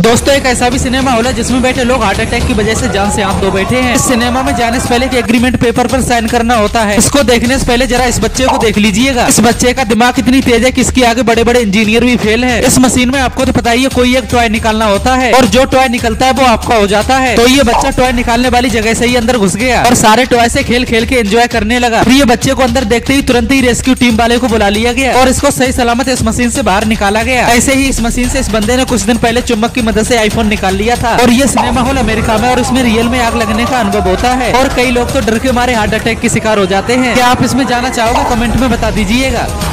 दोस्तों एक ऐसा भी सिनेमा हॉल है जिसमें बैठे लोग हार्ट अटैक की वजह से जान से हाथ धो बैठे हैं। इस सिनेमा में जाने से पहले एक एग्रीमेंट पेपर पर साइन करना होता है। इसको देखने से पहले जरा इस बच्चे को देख लीजिएगा। इस बच्चे का दिमाग इतनी तेज है कि इसके आगे बड़े बड़े इंजीनियर भी फेल है। इस मशीन में आपको तो पता ही है, कोई एक टॉय निकालना होता है और जो टॉय निकलता है वो आपका हो जाता है। तो ये बच्चा टॉय निकालने वाली जगह से ही अंदर घुस गया और सारे टॉय से खेल खेल के एंजॉय करने लगा। फिर ये बच्चे को अंदर देखते ही तुरंत ही रेस्क्यू टीम वाले को बुला लिया गया और इसको सही सलामत इस मशीन से बाहर निकाला गया। ऐसे ही इस मशीन से इस बंदे ने कुछ दिन पहले चुम्बक की मदद से आईफोन निकाल लिया था। और ये सिनेमा हॉल अमेरिका में और इसमें रियल में आग लगने का अनुभव होता है और कई लोग तो डर के मारे हार्ट अटैक के शिकार हो जाते हैं। क्या आप इसमें जाना चाहोगे? कमेंट में बता दीजिएगा।